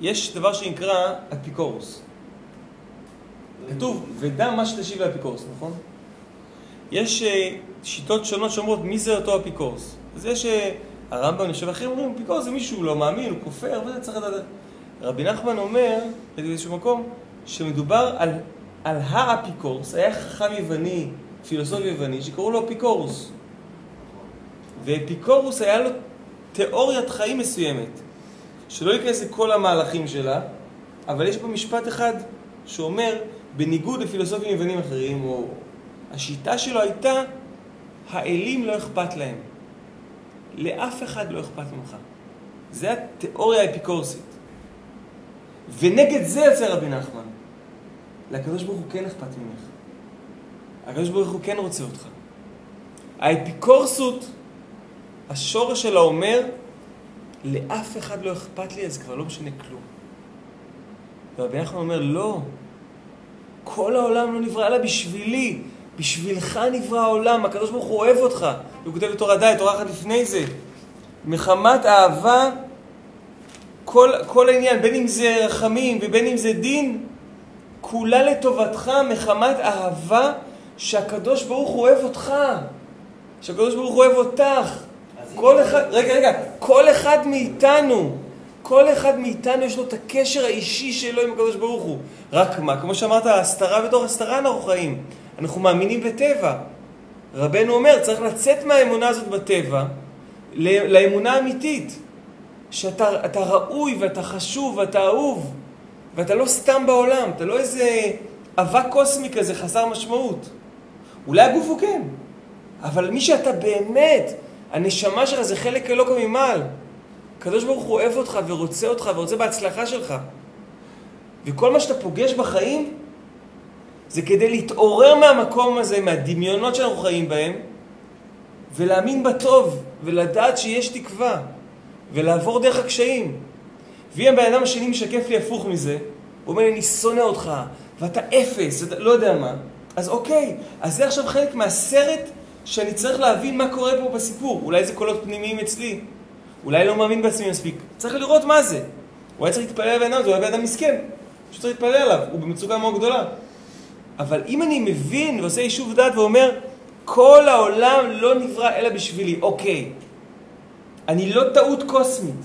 יש דבר שנקרא אפיקורוס. כתוב, ודע מה שתשיב לאפיקורוס, נכון? יש שיטות שונות שאומרות מי זה אותו אפיקורוס. אז יש הרמב"ם, אני חושב, אחרים אומרים, אפיקורוס זה מישהו לא מאמין, הוא כופר, וזה צריך לדעת. רבי נחמן אומר, באיזשהו מקום, שמדובר על האפיקורוס, היה חכם יווני, פילוסוף יווני, שקראו לו אפיקורוס. ואפיקורוס היה לו תיאוריית חיים מסוימת, שלא ייכנס לכל המהלכים שלה, אבל יש פה משפט אחד שאומר, בניגוד לפילוסופים יוונים אחרים, או השיטה שלו הייתה, האלים לא אכפת להם. לאף אחד לא אכפת ממך. זה התיאוריה האפיקורסית. ונגד זה יוצא רבי נחמן. לקדוש ברוך הוא כן אכפת ממך. הקדוש ברוך הוא כן רוצה אותך. האפיקורסות, השורש שלה אומר, לאף אחד לא אכפת לי, אז כבר לא משנה כלום. ורבי נחמן אומר, לא. כל העולם לא נברא אלא בשבילי. בשבילך נברא העולם. הקדוש ברוך הוא אוהב אותך. הוא כותב בתורה די, תורה אחת לפני זה. מחמת אהבה, כל העניין, בין אם זה רחמים ובין אם זה דין, כולה לטובתך מחמת אהבה שהקדוש ברוך הוא אוהב אותך. שהקדוש ברוך הוא אוהב אותך. כל אחד מאיתנו יש לו את הקשר האישי שלו עם הקדוש ברוך הוא. רק מה? כמו שאמרת, הסתרה בתוך הסתרה אנחנו חיים. אנחנו מאמינים בטבע. רבנו אומר, צריך לצאת מהאמונה הזאת בטבע לאמונה האמיתית. שאתה ראוי ואתה חשוב ואתה אהוב. ואתה לא סתם בעולם. אתה לא איזה אבק קוסמי כזה חסר משמעות. אולי הגוף הוא כן. אבל מי שאתה באמת, הנשמה שלך זה חלק אלוקא ממעל. הקדוש ברוך הוא אוהב אותך ורוצה אותך ורוצה בהצלחה שלך. וכל מה שאתה פוגש בחיים, זה כדי להתעורר מהמקום הזה, מהדמיונות שאנחנו חיים בהם, ולהאמין בטוב, ולדעת שיש תקווה, ולעבור דרך הקשיים. ואם הבן אדם השני משקף לי הפוך מזה, הוא אומר לי, אני שונא אותך, ואתה אפס, אתה לא יודע מה. אז אוקיי, אז זה עכשיו חלק מהסרט שאני צריך להבין מה קורה פה בסיפור. אולי זה קולות פנימיים אצלי. אולי לא מאמין בעצמי מספיק. צריך לראות מה זה. אולי צריך להתפלל על בן אדם, זה אולי בן אדם מסכן. שצריך להתפלל עליו, הוא במצוקה מאוד גדולה. אבל אם אני מבין ועושה יישוב דעת ואומר, כל העולם לא נברא אלא בשבילי. אוקיי, אני לא טעות קוסמית.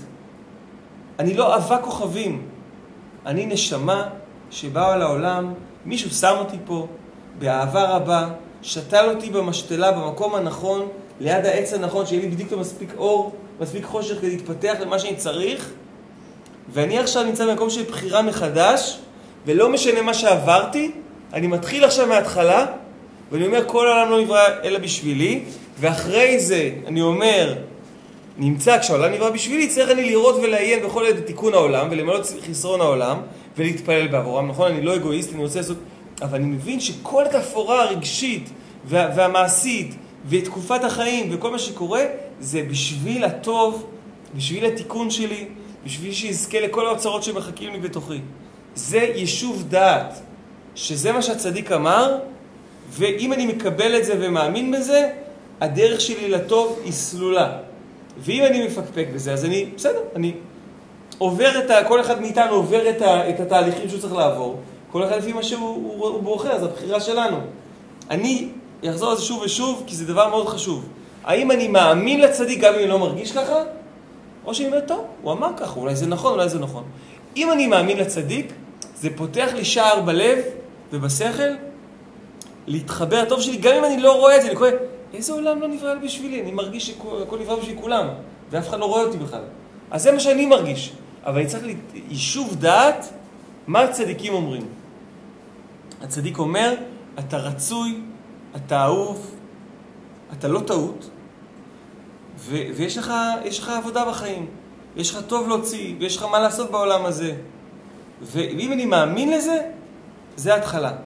אני לא אבק כוכבים. אני נשמה שבאה לעולם, מישהו שם אותי פה, באהבה רבה, שתל אותי במשתלה, במקום הנכון, ליד העץ הנכון, שיהיה לי בדיוק מספיק אור, מספיק חושך כדי להתפתח למה שאני צריך. ואני עכשיו נמצא במקום של בחירה מחדש, ולא משנה מה שעברתי, אני מתחיל עכשיו מההתחלה, ואני אומר, כל העולם לא נברא אלא בשבילי, ואחרי זה אני אומר, נמצא, כשהעולם נברא בשבילי, צריך אני לראות ולעיין בכל עת תיקון העולם, ולמלא חסרון העולם, ולהתפלל בעבורם. נכון, אני לא אגואיסט, אני רוצה לעשות, אבל אני מבין שכל התפאורה הרגשית והמעשית, ותקופת החיים וכל מה שקורה, זה בשביל הטוב, בשביל התיקון שלי, בשביל שיזכה לכל האוצרות שמחכים לי בתוכי. זה יישוב דעת, שזה מה שהצדיק אמר, ואם אני מקבל את זה ומאמין בזה, הדרך שלי לטוב היא סלולה. ואם אני מפקפק בזה, אז אני, בסדר, אני עובר כל אחד מאיתנו עובר את התהליכים שהוא צריך לעבור. כל אחד לפי מה שהוא בוחר, אז הבחירה שלנו. אני אחזור על זה שוב ושוב, כי זה דבר מאוד חשוב. האם אני מאמין לצדיק גם אם אני לא מרגיש ככה? או שאני אומר, טוב, הוא אמר ככה, אולי זה נכון, אולי זה נכון. אם אני מאמין לצדיק, זה פותח לי שער בלב ובשכל, להתחבר הטוב שלי, גם אם אני לא רואה את זה, אני קורא, איזה עולם לא נברא בשבילי? אני מרגיש שהכל נברא בשביל כולם, ואף אחד לא רואה אותי בכלל. אז זה מה שאני מרגיש. אבל אני צריך יישוב דעת, מה הצדיקים אומרים? הצדיק אומר, אתה רצוי, אתה אהוב, אתה לא טעות, ויש לך עבודה בחיים, יש לך טוב להוציא, ויש לך מה לעשות בעולם הזה. ואם אני מאמין לזה, זה ההתחלה.